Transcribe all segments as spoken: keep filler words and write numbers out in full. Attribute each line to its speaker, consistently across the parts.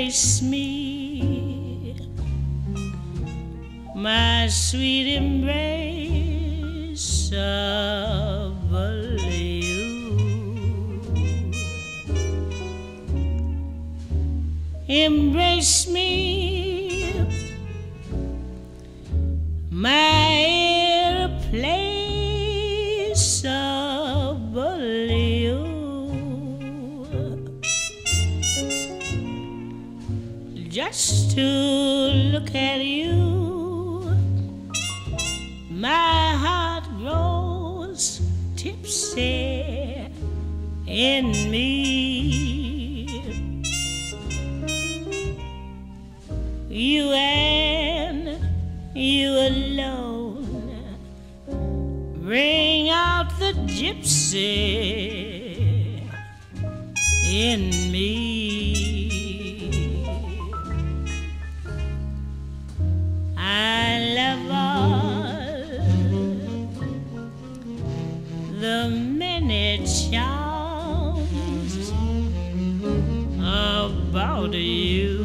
Speaker 1: embrace me, my sweet embrace of you. Embrace me, my place of you. Just to look at you, my heart grows tipsy in me. You and you alone bring out the gypsy in me. I love all the many charms about you.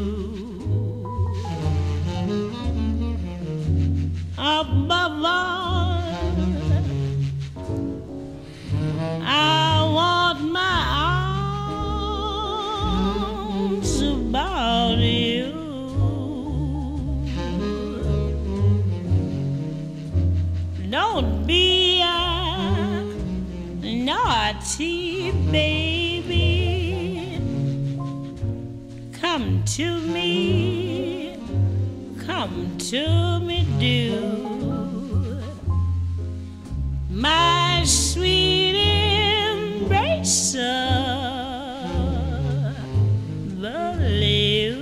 Speaker 1: Above all, I want my arms about you. Don't be a naughty baby. Come to me, come to me, do. My sweet embrace of you.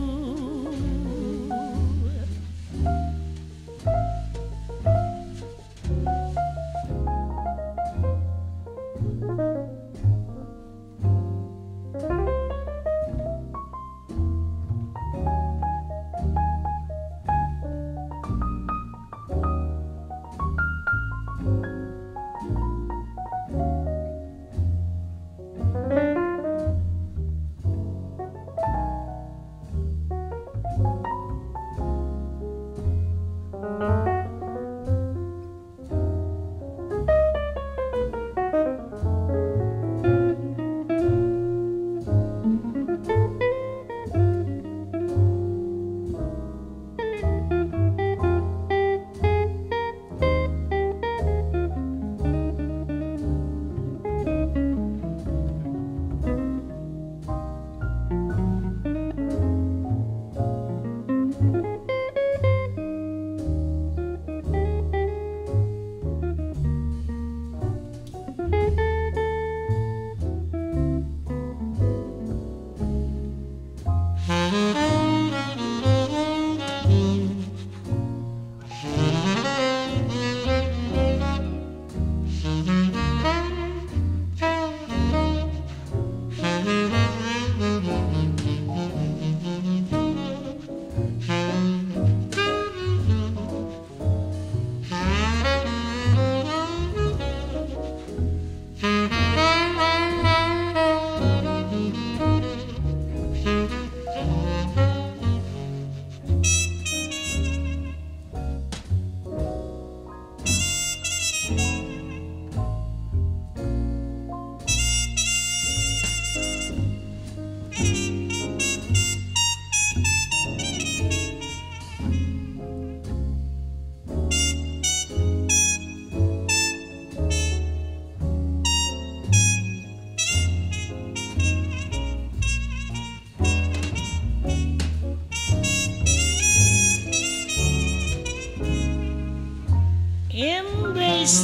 Speaker 1: Embrace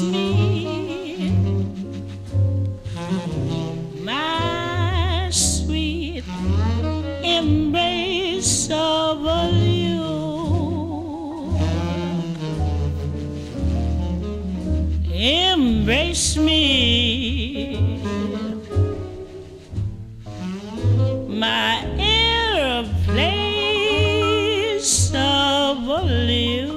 Speaker 1: me, my sweet embrace of you. Embrace me, my airplanes of you.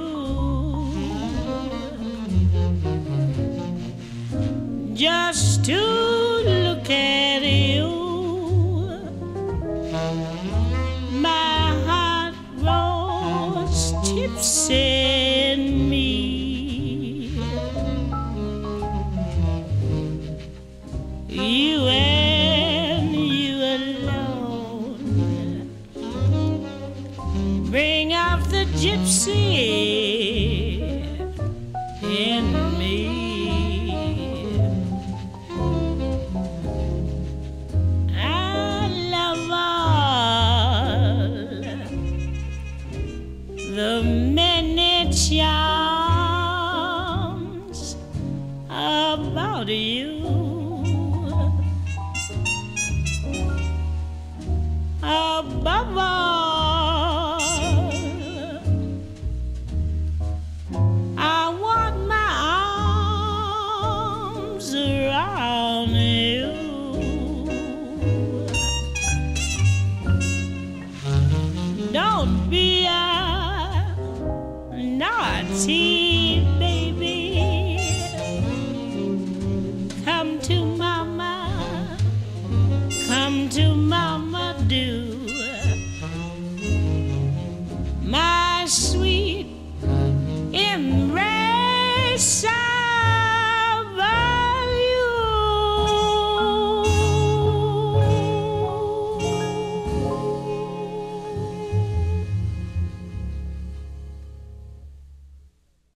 Speaker 1: Just to look at you, my gypsy in me. You and you alone bring out the gypsy in me. I love all the many charms about you. Above all, I want my arms around you. Don't be a naughty baby. Come to mama, come to mama, do.